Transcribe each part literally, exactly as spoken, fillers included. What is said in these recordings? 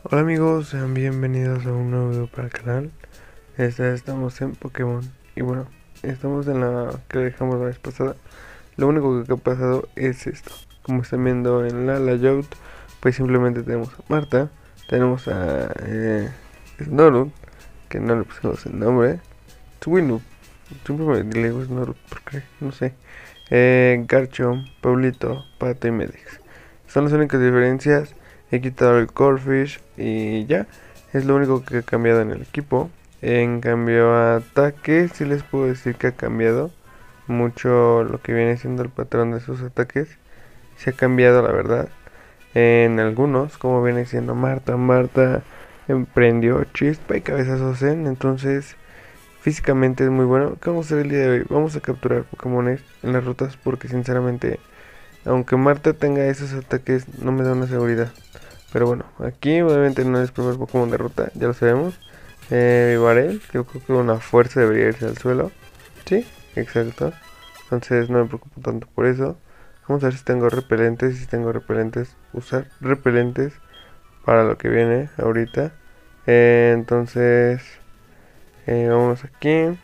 Hola amigos, sean bienvenidos a un nuevo video para el canal. Esta, estamos en Pokémon y bueno, estamos en la que dejamos la vez pasada. Lo único que ha pasado es esto. Como están viendo en la layout, pues simplemente tenemos a Marta, tenemos a eh, Snorut, que no le pusimos el nombre, Swinub, simplemente le digo Snorut porque no sé, eh, Garchomp, Pablito, Pato y Medix. Son las únicas diferencias. He quitado el Corfish y ya. Es lo único que ha cambiado en el equipo. En cambio a ataque, sí les puedo decir que ha cambiado mucho lo que viene siendo el patrón de sus ataques. Se ha cambiado la verdad. En algunos, como viene siendo Marta. Marta emprendió Chispa y Cabezazo Zen. Entonces físicamente es muy bueno. ¿Qué vamos a hacer el día de hoy? Vamos a capturar Pokémones en las rutas porque sinceramente, aunque Marta tenga esos ataques, no me da una seguridad. Pero bueno, aquí obviamente no es el primer Pokémon de ruta, ya lo sabemos. Eh, Vivarel, que yo creo que una fuerza debería irse al suelo. Sí, exacto. Entonces no me preocupo tanto por eso. Vamos a ver si tengo repelentes. Si tengo repelentes, usar repelentes para lo que viene ahorita. Eh, entonces, eh, vamos aquí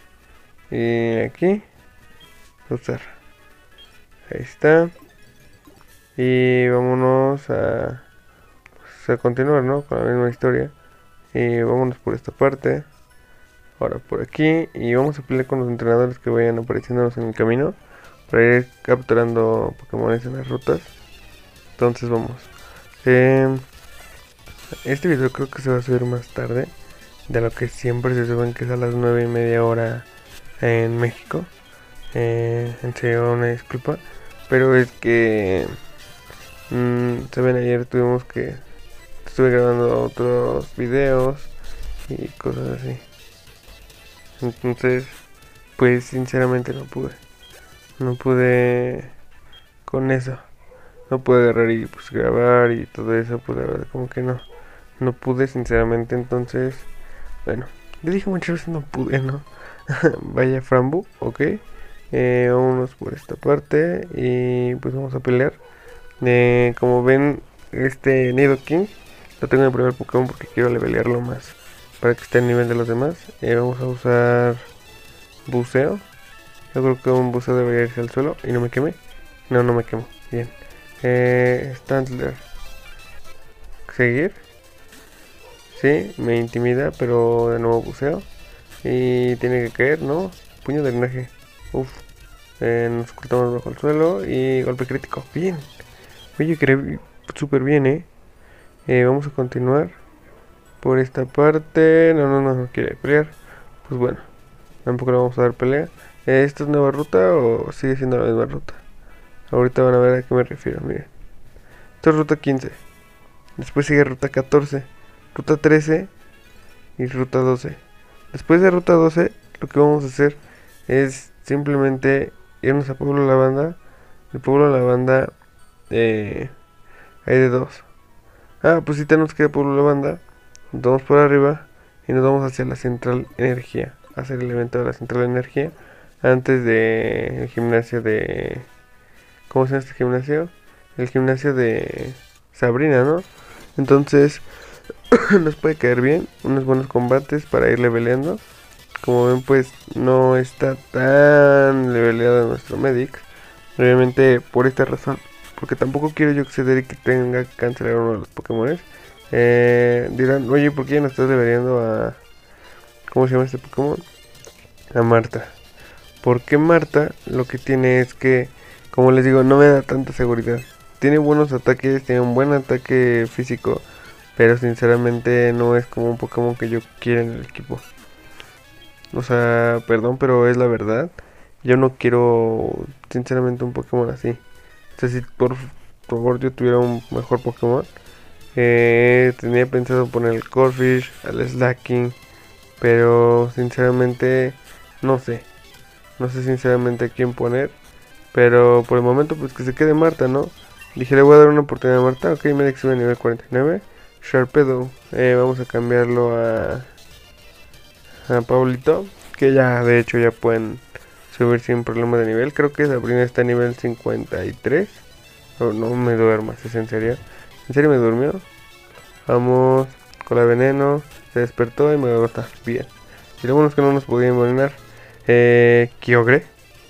y aquí. Usar. Ahí está. Y vámonos a, pues, a continuar, ¿no? Con la misma historia. Y vámonos por esta parte. Ahora por aquí. Y vamos a pelear con los entrenadores que vayan apareciéndonos en el camino. Para ir capturando Pokémones en las rutas. Entonces vamos. Eh, este video creo que se va a subir más tarde. De lo que siempre se suben, que es a las nueve y media hora en México. Eh, en serio, una disculpa. Pero es que... Mmm, saben, ayer tuvimos que... Estuve grabando otros videos y cosas así. Entonces, pues sinceramente no pude. No pude con eso. No pude agarrar y pues grabar y todo eso, pues la verdad como que no. No pude sinceramente, entonces, bueno. Yo dije muchas veces no pude, ¿no? Vaya Frambu, ok. Eh, vámonos por esta parte y pues vamos a pelear. Eh, como ven, este Nidoking lo tengo en el primer Pokémon porque quiero levelearlo más para que esté al nivel de los demás. Eh, vamos a usar buceo. Yo creo que un buceo debería irse al suelo y no me queme. No, no me quemo. Bien. Eh, Stantler. Seguir. Sí, me intimida, pero de nuevo buceo. Y tiene que caer, ¿no? Puño de drenaje. Uf. Eh, nos cortamos bajo el suelo y golpe crítico. Bien. Oye, creo súper bien, ¿eh? ¿eh? Vamos a continuar por esta parte. No, no, no, no quiere pelear. Pues bueno, tampoco le vamos a dar pelea. Eh, ¿Esta es nueva ruta o sigue siendo la misma ruta? Ahorita van a ver a qué me refiero, miren. Esto es ruta quince. Después sigue ruta catorce, ruta trece y ruta doce. Después de ruta doce, lo que vamos a hacer es simplemente irnos a Pueblo Lavanda. El Pueblo Lavanda eh, hay de dos. Ah, pues si tenemos que ir a Pueblo Lavanda. Nos vamos por arriba y nos vamos hacia la central energía. Hacer el evento de la central energía antes de el gimnasio de... ¿Cómo se llama este gimnasio? El gimnasio de Sabrina, ¿no? Entonces nos puede caer bien unos buenos combates para ir leveleando. Como ven, pues no está tan leveleado nuestro Medic. Obviamente por esta razón, porque tampoco quiero yo exceder y que tenga que cancelar uno de los Pokémon. Eh, dirán, oye, ¿por qué ya no estás leveleando a... ¿Cómo se llama este Pokémon? A Marta. Porque Marta lo que tiene es que, como les digo, no me da tanta seguridad. Tiene buenos ataques, tiene un buen ataque físico, pero sinceramente no es como un Pokémon que yo quiera en el equipo. O sea, perdón, pero es la verdad. Yo no quiero, sinceramente, un Pokémon así. O sea, si por favor yo tuviera un mejor Pokémon, eh, tenía pensado poner el Corfish, al Slacking, pero sinceramente no sé. No sé sinceramente a quién poner. Pero por el momento pues que se quede Marta, ¿no? Dije, le voy a dar una oportunidad a Marta. Ok, me sube a nivel cuarenta y nueve. Sharpedo. Eh, vamos a cambiarlo a, a Pablito. Que ya, de hecho, ya pueden subir sin problema de nivel. Creo que Sabrina está a nivel cincuenta y tres. Oh, no me duermas, es en serio. ¿En serio me durmió? Vamos. Cola de veneno. Se despertó y me agota. Bien. Y lo bueno es que no nos podía envenenar. Eh. Kyogre.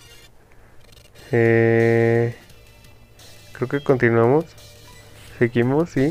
Eh. Creo que continuamos. Seguimos, sí.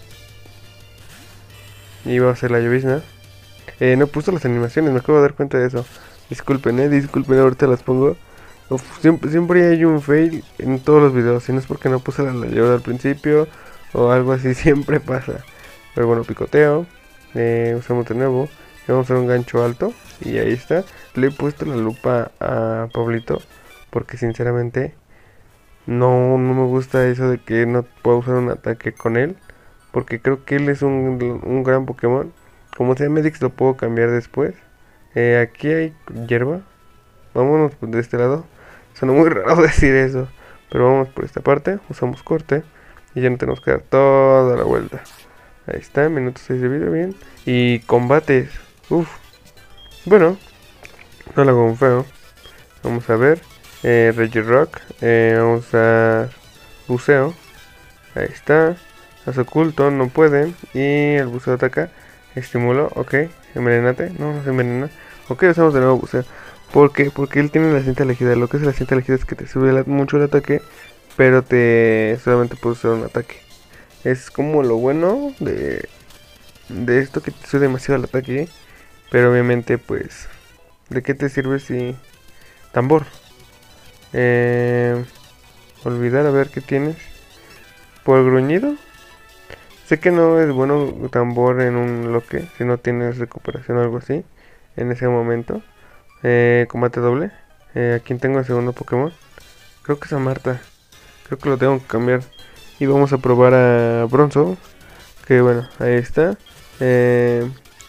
Y va a ser la llovizna. Eh, no puso las animaciones, me acabo de dar cuenta de eso. Disculpen, eh, disculpen, ahorita las pongo. Uf, siempre, siempre hay un fail en todos los videos. Si no es porque no puse la, la llave al principio o algo así, siempre pasa. Pero bueno, picoteo. Eh, usamos de nuevo. Y vamos a hacer un gancho alto. Y ahí está. Le he puesto la lupa a Pablito. Porque sinceramente no, no me gusta eso de que no puedo usar un ataque con él. Porque creo que él es un, un gran Pokémon. Como sea Medix lo puedo cambiar después. Eh, aquí hay hierba. Vámonos de este lado. Suena muy raro decir eso. Pero vamos por esta parte. Usamos corte. Y ya no tenemos que dar toda la vuelta. Ahí está, minuto seis de video, bien. Y combates. Uff. Bueno. No lo hago un feo. Vamos a ver. Eh, Regirock. Eh, vamos a... Buceo. Ahí está. Las oculto, no pueden. Y el buceo ataca. Estimulo, ok. Envenenate. No, no se envenena. Ok, usamos de nuevo buceo. ¿Por qué? Porque él tiene la cinta elegida. Lo que es la cinta elegida es que te sube la, mucho el ataque, pero te solamente puedes usar un ataque. Es como lo bueno de, de esto, que te sube demasiado el ataque. Pero obviamente, pues, ¿de qué te sirve si... Tambor. Eh, olvidar, a ver qué tienes. Por gruñido. Sé que no es bueno tambor en un bloque si no tienes recuperación o algo así en ese momento. Eh, combate doble. Eh, ¿A quién tengo el segundo Pokémon? Creo que es a Marta. Creo que lo tengo que cambiar. Y vamos a probar a Bronzo. Que bueno, ahí está. Eh,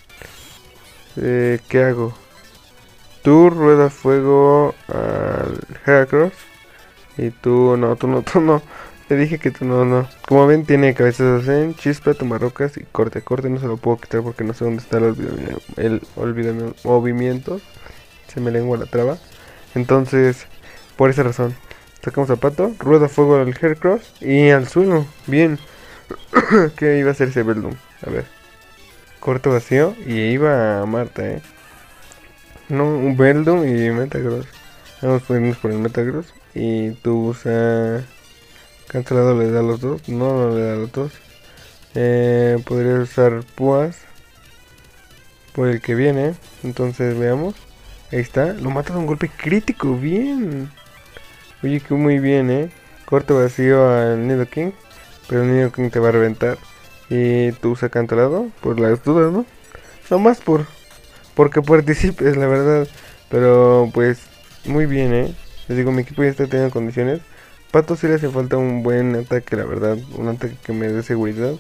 eh, ¿Qué hago? Tú rueda fuego al Heracross. Y tú no, tú no, tú no. Te dije que tú no, no. Como ven, tiene cabezas en chispa, tomarrocas y corte. Corte no se lo puedo quitar porque no sé dónde está el olvidamiento. El olvidamiento, movimiento. Se me lengua la traba. Entonces, por esa razón, sacamos zapato, rueda fuego al Heracross y al suelo. Bien. ¿Qué iba a hacer ese Beldum? A ver. Corto vacío y iba a Marta, eh. No, un Beldum y Metagross. Vamos a irnos por el Metagross. Y tú usa... Cancelado, le da a los dos. No, no le da a los dos. Eh, podría usar púas por el que viene. Entonces veamos. Ahí está. Lo mata de un golpe crítico. Bien. Oye, que muy bien, eh. Corto vacío al Nidoking. Pero el Nidoking te va a reventar. Y tú usa cancelado. Por las dudas, ¿no? No más por... Porque participes, la verdad. Pero pues... Muy bien, eh. Les digo, mi equipo ya está teniendo condiciones. Pato sí le hace falta un buen ataque, la verdad. Un ataque que me dé seguridad.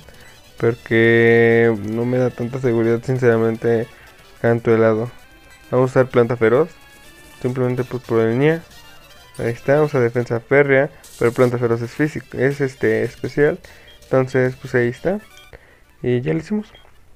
Porque no me da tanta seguridad, sinceramente, canto helado. Vamos a usar planta feroz. Simplemente pues por el Nia. Ahí está, vamos a defensa férrea. Pero planta feroz es físico, es este especial. Entonces pues ahí está. Y ya lo hicimos.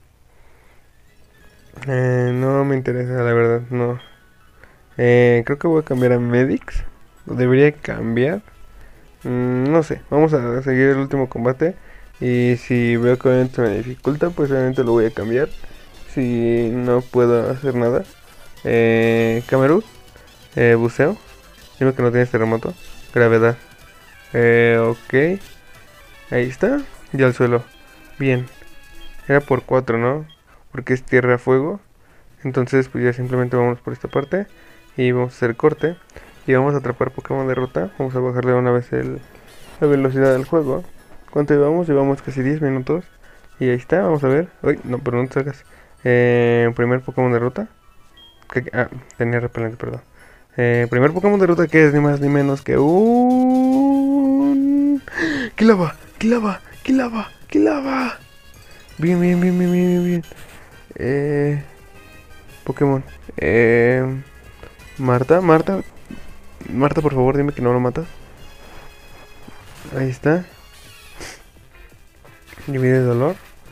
Eh, no me interesa, la verdad, no. Eh, creo que voy a cambiar a Medix. Debería cambiar. Mm, no sé, vamos a seguir el último combate. Y si veo que obviamente me dificulta, pues obviamente lo voy a cambiar. Si no puedo hacer nada. Eh, Camerún. Eh, buceo. Dime que no tienes terremoto. Gravedad. Eh, ok. Ahí está. Y al suelo. Bien. Era por cuatro, ¿no? Porque es tierra fuego. Entonces pues ya simplemente vamos por esta parte. Y vamos a hacer corte. Y vamos a atrapar Pokémon de ruta. Vamos a bajarle una vez el, la velocidad del juego. ¿Cuánto llevamos? Llevamos casi diez minutos. Y ahí está, vamos a ver. Uy, no, pero no te salgas. Eh, primer Pokémon de ruta. ¿Qué? Ah, tenía repelente, perdón. Eh, primer Pokémon de ruta que es ni más ni menos que un... ¡Kilava! ¡Kilava! ¡Kilava! ¡Kilava! Bien, bien, bien, bien, bien, bien. Eh... Pokémon. Eh... Marta, Marta. Marta, por favor, dime que no lo matas. Ahí está. Divide dolor.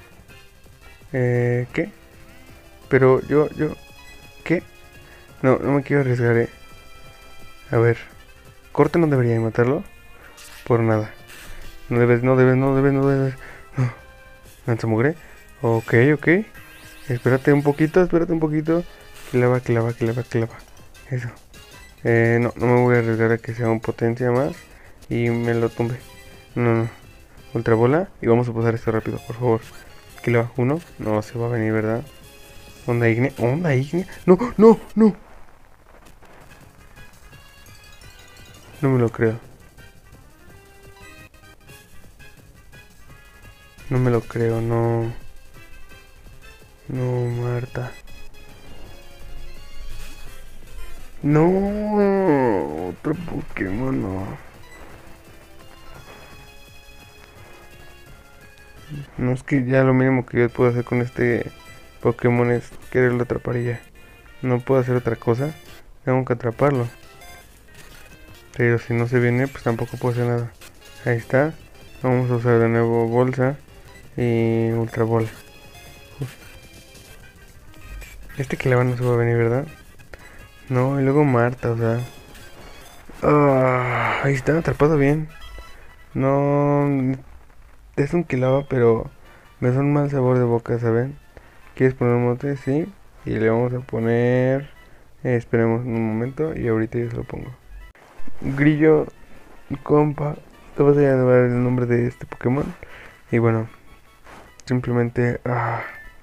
Eh, ¿qué? Pero yo, yo... ¿Qué? No, no me quiero arriesgar, eh. A ver. Corte no debería matarlo. Por nada. No debes, no debes, no debes, no debes. No. Lanzamugre. Ok, ok. Espérate un poquito, espérate un poquito. Que la va, que la va, que la va, que la va. Eso. Eh, no, no me voy a arriesgar a que sea un potencia más y me lo tumbe. No, no. Ultra bola y vamos a pasar esto rápido, por favor. Que le va uno. No se va a venir, ¿verdad? Onda ignea. Onda ignea. No, no, no. No me lo creo. No me lo creo, no. No, Marta. No, otro Pokémon, no. No, es que ya lo mínimo que yo puedo hacer con este Pokémon es quererlo atrapar y ya. No puedo hacer otra cosa. Tengo que atraparlo. Pero si no se viene, pues tampoco puedo hacer nada. Ahí está. Vamos a usar de nuevo bolsa y ultra bola. Este que le van no se va a venir, ¿verdad? No, y luego Marta, o sea. Ah, ahí está, atrapado bien. No, es un Kilava, pero me da un mal sabor de boca, ¿saben? ¿Quieres poner un mote? Sí. Y le vamos a poner... eh, esperemos un momento y ahorita yo se lo pongo. Grillo, compa, te vas a llevar el nombre de este Pokémon. Y bueno, simplemente... Ah,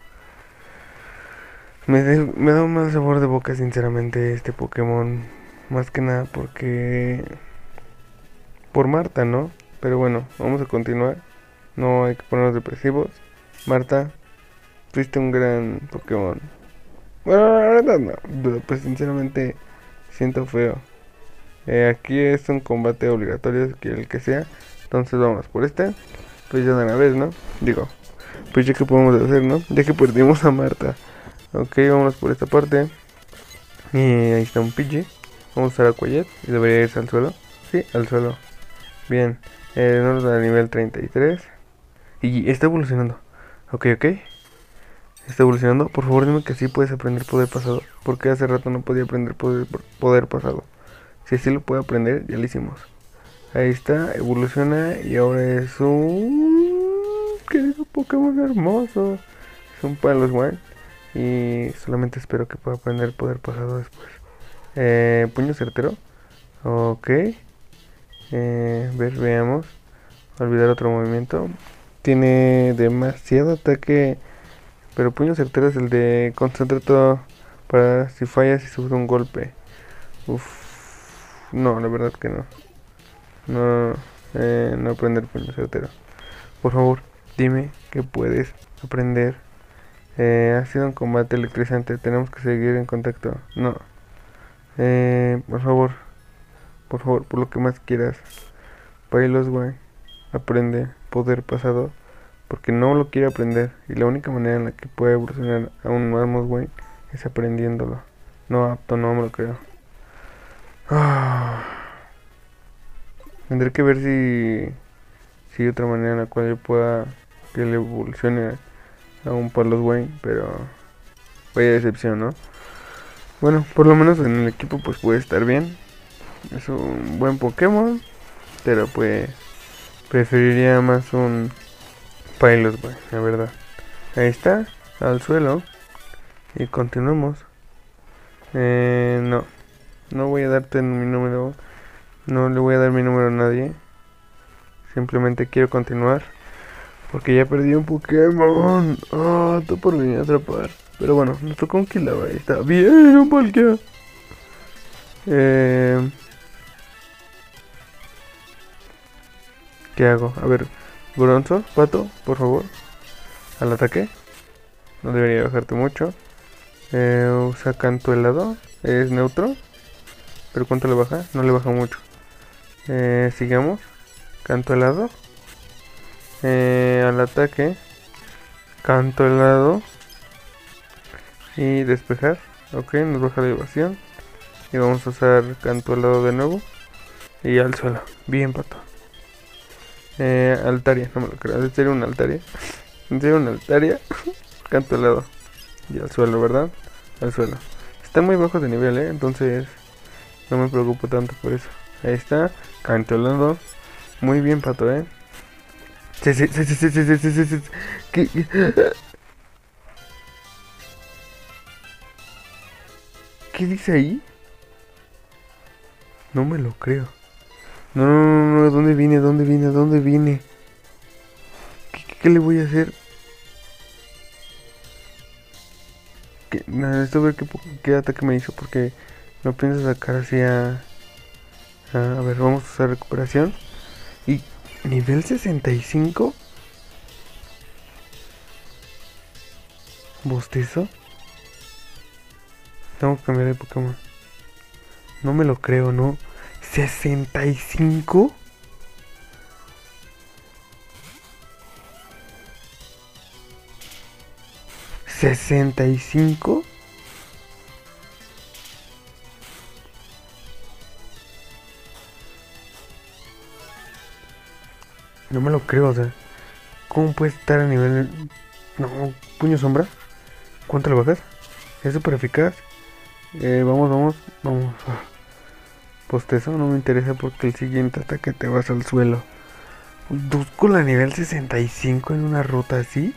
me, de, me da un mal sabor de boca, sinceramente, este Pokémon. Más que nada porque... por Marta, ¿no? Pero bueno, vamos a continuar. No hay que ponernos depresivos. Marta, fuiste un gran Pokémon. Bueno, la verdad no, pero pues sinceramente siento feo. Eh, aquí es un combate obligatorio, que el que sea. Entonces vamos por este. Pues ya de una vez, ¿no? Digo, pues ya que podemos hacer, ¿no? Ya que perdimos a Marta. Ok, vamos por esta parte. Y ahí está un Pidgey. Vamos a usar a Quiet y debería irse al suelo. Sí, al suelo. Bien, eh, nos da nivel treinta y tres. Y está evolucionando. Ok, ok. Está evolucionando. Por favor, dime que sí puedes aprender poder pasado. Porque hace rato no podía aprender poder, poder pasado. Si así lo puedo aprender, ya lo hicimos. Ahí está, evoluciona. Y ahora es un... ¡Qué Pokémon hermoso! Es un Piloswine. Y solamente espero que pueda aprender poder pasado después. Eh, puño certero. Ok. Eh, ver, veamos. Olvidar otro movimiento. Tiene demasiado ataque. Pero puño certero es el de concentra todo para si fallas y sufre un golpe. Uf. No, la verdad que no. No, eh, no aprender puño certero. Por favor, dime que puedes aprender. Eh, ha sido un combate electrizante. Tenemos que seguir en contacto. No. Eh, por favor. Por favor, por lo que más quieras. Piloswine. Aprende poder pasado. Porque no lo quiere aprender. Y la única manera en la que puede evolucionar a un Mamoswine es aprendiéndolo. No apto, no me lo creo. Ah, tendré que ver si si hay otra manera en la cual yo pueda que le evolucione a un Piloswine. Pero vaya decepción, ¿no? Bueno, por lo menos en el equipo pues puede estar bien. Es un buen Pokémon. Pero pues preferiría más un Piloswine, la verdad. Ahí está, al suelo. Y continuamos. Eh, no, no voy a darte mi número. No le voy a dar mi número a nadie. Simplemente quiero continuar. Porque ya perdí un Pokémon. Ah, oh, tú por venir a atrapar. Pero bueno, nos tocó un Kilava. Ahí está. Bien, un Palkia. Eh, ¿Qué hago? A ver, Bronzo, Pato, por favor. Al ataque. No debería bajarte mucho. Eh, usa canto helado. Es neutro. Pero ¿cuánto le baja? No le baja mucho. Eh, sigamos. Canto helado. Eh, al ataque. Canto helado. Y despejar. Ok, nos baja la evasión. Y vamos a usar canto helado de nuevo. Y al suelo. Bien, Pato. Eh, Altaria, no me lo creo. ¿En serio una Altaria? ¿En serio una Altaria? Canto helado. Y al suelo, ¿verdad? Al suelo. Está muy bajo de nivel, ¿eh? Entonces no me preocupo tanto por eso. Ahí está. Canto helado. Muy bien, Pato, ¿eh? Se, se, se, se, se, se, se, se, se, se- ¿Qué? ¿Qué dice ahí? No me lo creo. No, no, no, no, ¿dónde vine? ¿Dónde vine? ¿Dónde vine? ¿Qué, qué, qué le voy a hacer? ¿Qué? No, necesito ver qué, po- qué ataque me hizo porque no pienso sacar así a... A, a ver, vamos a usar recuperación. Y nivel sesenta y cinco. ¿Bostezo? Tengo que cambiar de Pokémon. No me lo creo, ¿no? ¿sesenta y cinco? ¿sesenta y cinco? No me lo creo, o sea, ¿cómo puede estar a nivel... No, puño sombra? ¿Cuánto le bajas? Es súper eficaz. Eh, vamos, vamos, vamos. Ah, Postezo no me interesa porque el siguiente ataque te vas al suelo. Duskull a nivel sesenta y cinco en una ruta así.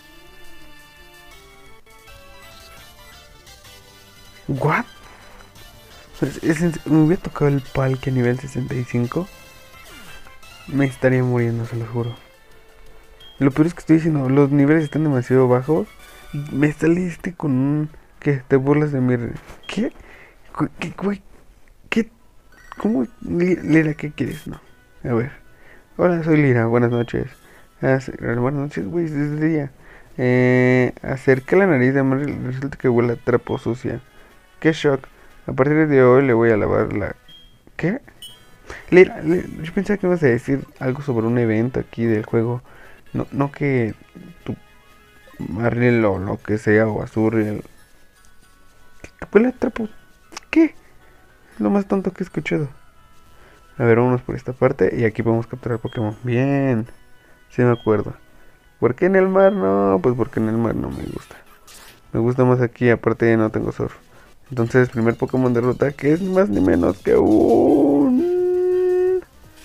¿What? Es- es en- me hubiera tocado el Palkia a nivel sesenta y cinco. Me estaría muriendo, se lo juro. Lo peor es que estoy diciendo, los niveles están demasiado bajos. Y me saliste con un... ¿Qué? ¿Te burlas de mi... ¿Qué? Cu- ¿Qué? Güey? ¿Qué? ¿Cómo? Li- Lira, ¿qué quieres? No. A ver. Hola, soy Lira. Buenas noches. Hace- Buenas noches, güey. Es de día. Eh, acerqué la nariz de Mary. Resulta que huele a trapo sucia. Qué shock. A partir de hoy le voy a lavar la... ¿Qué? Lira, Lira, yo pensaba que ibas a decir algo sobre un evento aquí del juego. No, no que tu Marley o lo que sea, o Azurriel. ¿Qué huele a trapo? ¿Qué? Es lo más tonto que he escuchado. A ver, vámonos por esta parte y aquí podemos capturar Pokémon. Bien, sí me acuerdo. ¿Por qué en el mar no? Pues porque en el mar no me gusta. Me gusta más aquí, aparte no tengo surf. Entonces, primer Pokémon de ruta que es más ni menos que un...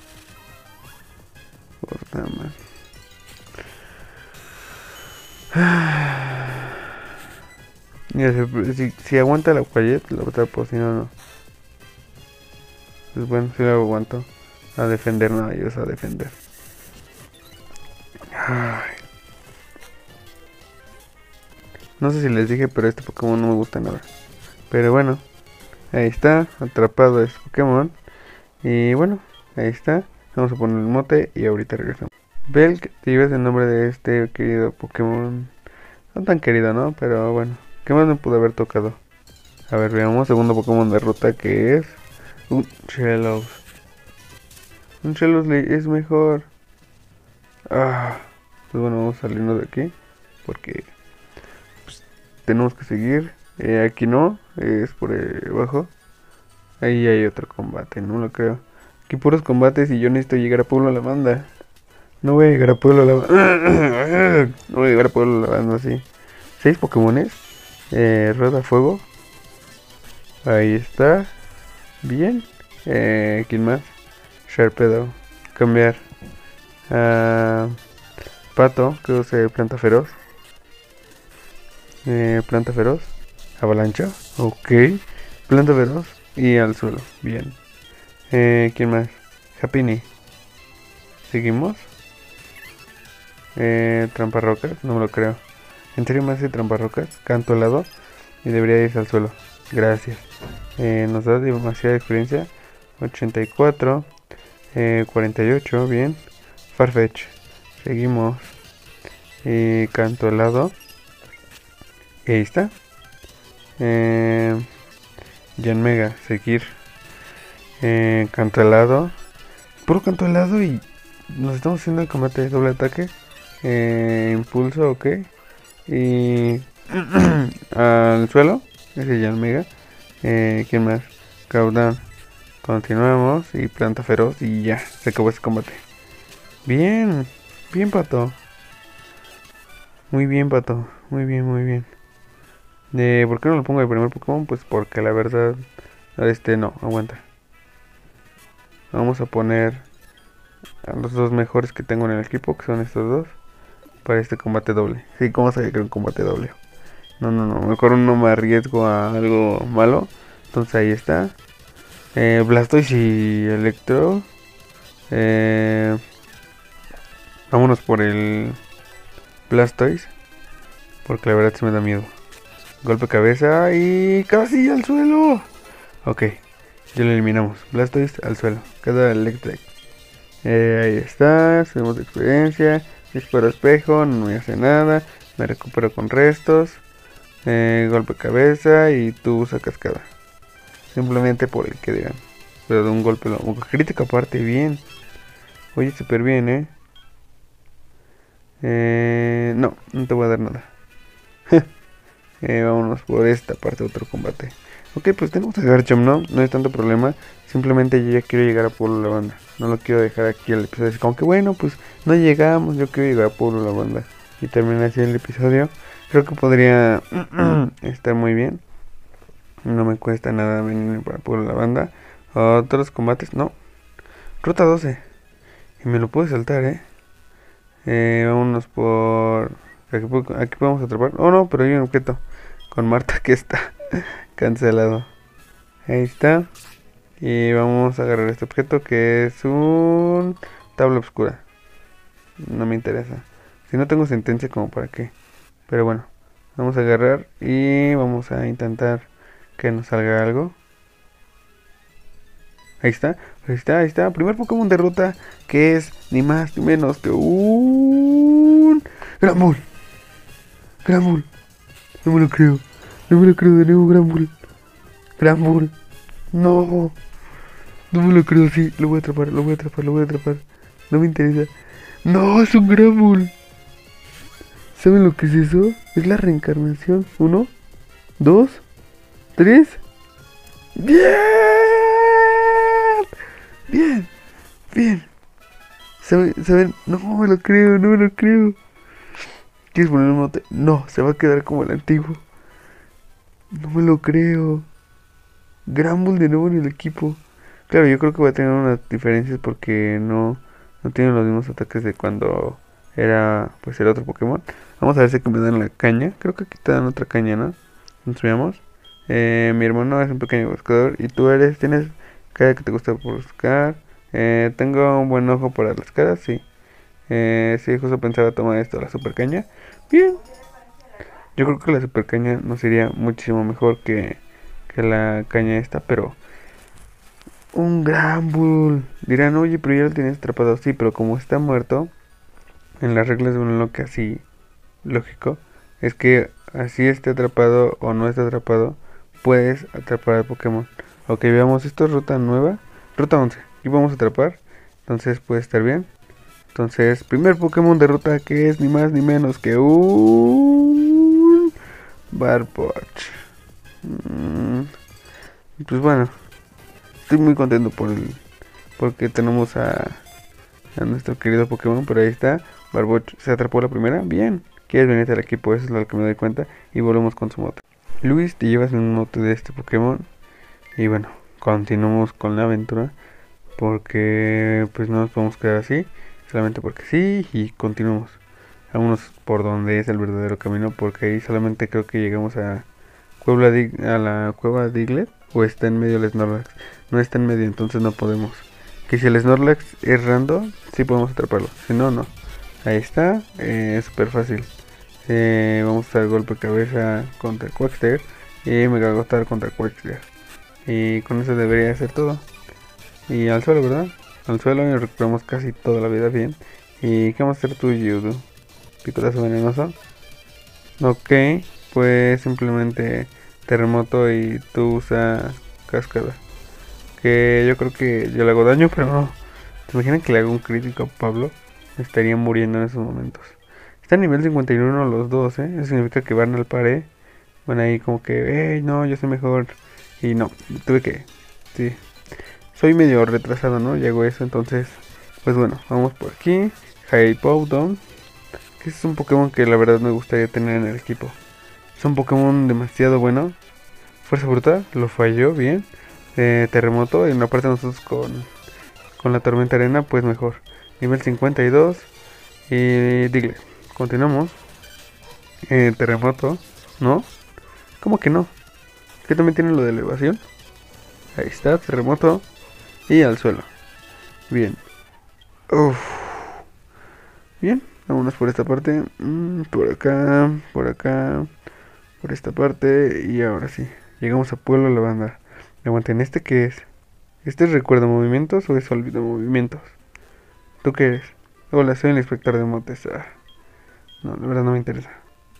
Portaman. Mira, si, si, si aguanta la Quiet, lo atrapo, si no, no. Pues bueno, si lo aguanto. A defender, no, ellos a defender. Ay, no sé si les dije, pero este Pokémon no me gusta nada. Pero bueno, ahí está, atrapado es Pokémon. Y bueno, ahí está. Vamos a poner el mote y ahorita regresamos. Belk, te llevas el nombre de este querido Pokémon. No tan querido, ¿no? Pero bueno, ¿qué más me pudo haber tocado? A ver, veamos, segundo Pokémon de ruta que es... Un Shellos. Un Shellos es mejor. Ah, pues bueno, vamos a salirnos de aquí. Porque pues, tenemos que seguir. Eh, aquí no, es por eh, abajo. Ahí hay otro combate, no lo creo. Aquí puros combates y yo necesito llegar a Pueblo La Banda. No voy a llegar a Pueblo La Banda. No voy a llegar a Pueblo La Banda así. Seis Pokémones. Eh, Rueda Fuego. Ahí está. Bien. Eh, ¿quién más? Sharpedo. Cambiar. Ah, Pato, que use Planta Feroz. Eh, planta Feroz. Avalancha. Ok. Planta Feroz. Y al suelo. Bien. Eh, ¿quién más? Happiny. Seguimos. Eh, Tramparrocas. No me lo creo. ¿En serio me hace Tramparrocas? Canto al lado. Y debería irse al suelo. Gracias. Eh, nos da demasiada experiencia. ochenta y cuatro. Eh, cuarenta y ocho. Bien. Farfetch. Seguimos. Y canto al lado. Y ahí está. Eh, Yanmega. Seguir. Eh, canto al lado. Puro canto al lado y nos estamos haciendo el combate de doble ataque. Eh, impulso, ok. Y al suelo. Ese ya es mega. Eh, ¿Quién más? Countdown. Continuamos. Y planta feroz. Y ya. Se acabó ese combate. Bien. Bien, pato. Muy bien, pato. Muy bien, muy bien. Eh, ¿Por qué no lo pongo de primer Pokémon? Pues porque la verdad. Este no, aguanta. Vamos a poner a los dos mejores que tengo en el equipo, que son estos dos, para este combate doble. Sí, ¿cómo sabía que era un combate doble? No, no, no, mejor no me arriesgo a algo malo. Entonces ahí está. Eh, Blastoise y Electro. Eh, vámonos por el Blastoise, porque la verdad sí me da miedo. Golpe cabeza y casi al suelo. Ok, ya lo eliminamos. Blastoise al suelo. Queda Electric. Eh, ahí está, subimos de experiencia. Disparo espejo, no me hace nada. Me recupero con restos. Eh, golpe cabeza y tú usa cascada. Simplemente por el que digan. Pero de un golpe, lo, crítica aparte, bien. Oye, súper bien, ¿eh? ¿eh? No, no te voy a dar nada. eh, vámonos por esta parte de otro combate. Ok, pues tenemos a Garchomp, ¿no? No hay tanto problema. Simplemente yo ya quiero llegar a Pueblo La Banda. No lo quiero dejar aquí el episodio. Es como que bueno, pues no llegamos. Yo quiero llegar a Pueblo La Banda. Y terminar así el episodio. Creo que podría estar muy bien. No me cuesta nada venir para Pueblo La Banda. Otros combates, no. Ruta doce. Y me lo puedo saltar, ¿eh? eh vámonos por... Aquí, aquí podemos atrapar. Oh, no, pero hay un objeto. Con Marta que está cancelado. Ahí está. Y vamos a agarrar este objeto que es un... tabla oscura. No me interesa. Si no tengo sentencia, como para qué. Pero bueno. Vamos a agarrar y vamos a intentar que nos salga algo. Ahí está, ahí está, ahí está. Primer Pokémon de ruta, que es ni más ni menos que un... Granbull. Granbull. No me lo creo. No me lo creo de nuevo, Granbull. Granbull. No. No me lo creo, sí. Lo voy a atrapar, lo voy a atrapar, lo voy a atrapar. No me interesa. No, es un Granbull. ¿Saben lo que es eso? Es la reencarnación. Uno, dos, tres. ¡Bien! Bien, bien. ¿Saben? ¿Saben? No me lo creo, no me lo creo. ¿Quieres poner un mote? No, se va a quedar como el antiguo. No me lo creo. Granbull de nuevo en el equipo. Claro, yo creo que va a tener unas diferencias porque no, no tiene los mismos ataques de cuando era pues el otro Pokémon. Vamos a ver si me dan la caña. Creo que aquí te dan otra caña, ¿no? Nos veamos. Eh, mi hermano es un pequeño buscador y tú eres, tienes cara que te gusta buscar. Eh, tengo un buen ojo para las caras, sí. Eh, sí, justo pensaba tomar esto, la super caña. Bien. Yo creo que la super caña nos iría muchísimo mejor que, que la caña esta, pero... Un Granbull. Dirán, oye, pero ya lo tienes atrapado. Sí, pero como está muerto, en las reglas de un bloque así lógico, es que así esté atrapado o no esté atrapado, puedes atrapar al Pokémon. Ok, veamos, esto es ruta nueva. Ruta once. Y vamos a atrapar. Entonces puede estar bien. Entonces, primer Pokémon de ruta que es ni más ni menos que un... Barboach. Mm, pues bueno. Estoy muy contento por el... Porque tenemos a... A nuestro querido Pokémon. Pero ahí está. Barboach se atrapó la primera. Bien. Quieres venirte al equipo. Eso es lo que me doy cuenta. Y volvemos con su mote. Luis, te llevas un mote de este Pokémon. Y bueno, continuamos con la aventura. Porque pues no nos podemos quedar así. Solamente porque sí. Y continuamos. Vámonos por donde es el verdadero camino. Porque ahí solamente creo que llegamos a Puebla Dig a la cueva Diglett. O está en medio el Snorlax. No está en medio, entonces no podemos. Que si el Snorlax es random, sí podemos atraparlo. Si no, no. Ahí está. Eh, es súper fácil. Eh, vamos a usar golpe cabeza contra Quaxter. Y Mega Agotar contra Quaxter. Y con eso debería ser todo. Y al suelo, ¿verdad? Al suelo y recuperamos casi toda la vida bien. ¿Y qué vamos a hacer tú, Yudu? Picotazo venenoso. Ok, pues simplemente terremoto y tú usas cascada. Que yo creo que yo le hago daño, pero no. ¿Te imaginas que le hago un crítico a Pablo? Estaría muriendo en esos momentos. Está a nivel cincuenta y uno los dos, ¿eh? Eso significa que van al pared. Van ahí como que, hey, no, yo soy mejor. Y no, tuve que... Sí. Soy medio retrasado, ¿no? Llego eso, entonces... Pues bueno, vamos por aquí. Hippowdon. Que es un Pokémon que la verdad me gustaría tener en el equipo. Es un Pokémon demasiado bueno. Fuerza brutal, lo falló bien. Eh, terremoto, y en la parte de nosotros con, con la tormenta arena, pues mejor. Nivel cincuenta y dos. Y Diglett. Continuamos. Eh, terremoto. ¿No? ¿Cómo que no? Que también tiene lo de elevación. Ahí está, terremoto. Y al suelo. Bien. Uf. Bien, vámonos por esta parte. Mm, por acá, por acá. Por esta parte. Y ahora sí. Llegamos a Pueblo Lavanda. Aguanten, ¿este qué es? ¿Este es recuerdo movimientos o es olvido movimientos? ¿Tú qué eres? Hola, soy el inspector de montes. Ah, no, la verdad no me interesa.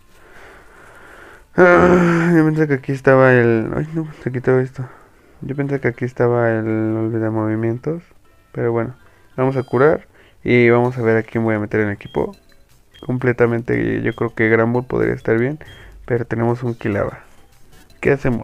Ah, yo pensé que aquí estaba el... Ay, no, se quitó esto. Yo pensé que aquí estaba el olvido movimientos. Pero bueno, vamos a curar. Y vamos a ver a quién voy a meter en el equipo. Completamente, yo creo que Granbull podría estar bien. Pero tenemos un Kilava. ¿Qué hacemos?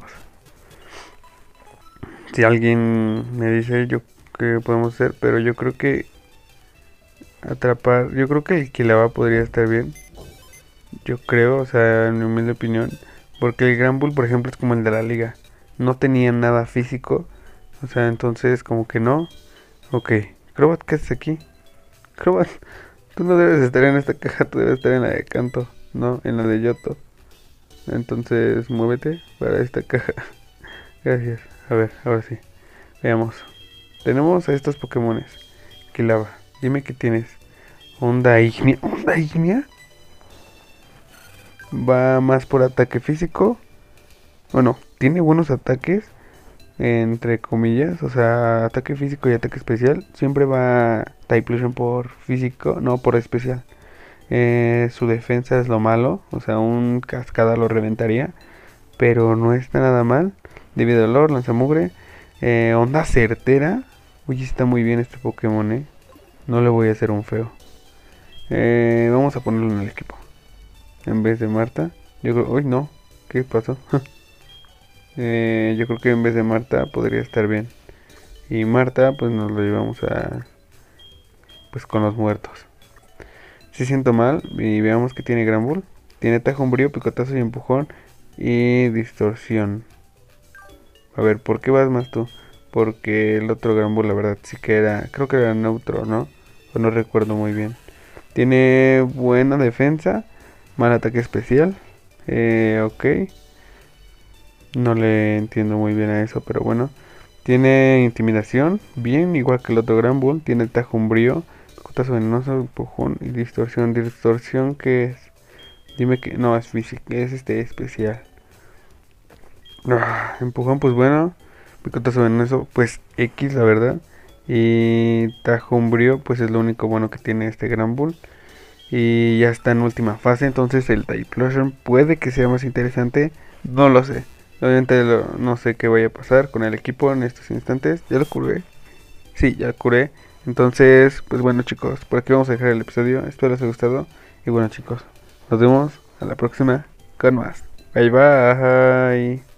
Si alguien me dice yo qué podemos hacer, pero yo creo que atrapar, yo creo que el Kilava podría estar bien. Yo creo, o sea, en mi humilde opinión, porque el Granbull, por ejemplo, es como el de la liga. No tenía nada físico, o sea, entonces como que no. Ok, Crobat, ¿qué haces aquí? Crobat, tú no debes estar en esta caja, tú debes estar en la de Canto, no, en la de Yoto. Entonces, muévete para esta caja. Gracias. A ver, ahora sí. Veamos. Tenemos a estos Pokémones. Kilava, dime qué tienes. Onda Ignia. ¿Onda Ignia? Va más por ataque físico. Bueno, tiene buenos ataques. Entre comillas. O sea, ataque físico y ataque especial. Siempre va Typhlosion por físico, no por especial. Eh, su defensa es lo malo. O sea, un cascada lo reventaría. Pero no está nada mal. Divide dolor, lanzamugre. Eh, onda certera. Uy, está muy bien este Pokémon, eh. No le voy a hacer un feo. Eh, vamos a ponerlo en el equipo. En vez de Marta. Yo creo... Uy, no. ¿Qué pasó? eh, yo creo que en vez de Marta podría estar bien. Y Marta, pues nos lo llevamos a... Pues con los muertos. Si siento mal. Y veamos que tiene Granbull. Tiene tajo, umbrío, picotazo y empujón. Y distorsión. A ver, ¿por qué vas más tú? Porque el otro Granbull, la verdad, sí que era... Creo que era neutro, ¿no? O no recuerdo muy bien. Tiene buena defensa. Mal ataque especial. Eh, ok. No le entiendo muy bien a eso, pero bueno. Tiene intimidación. Bien, igual que el otro Granbull. Tiene tajo umbrío. Cotazo venenoso, empujón y distorsión. Distorsión, ¿qué es? Dime que... No, es físico. Es este especial. Ah, empujón, pues bueno. Picotazo venenoso, pues X, la verdad. Y tajo umbrío, pues es lo único bueno que tiene este Granbull. Y ya está en última fase, entonces el Typhlosion puede que sea más interesante. No lo sé. Obviamente lo, no sé qué vaya a pasar con el equipo en estos instantes. ¿Ya lo curé? Sí, ya lo curé. Entonces, pues bueno chicos, por aquí vamos a dejar el episodio. Espero les haya gustado. Y bueno chicos, nos vemos a la próxima con más. Bye bye.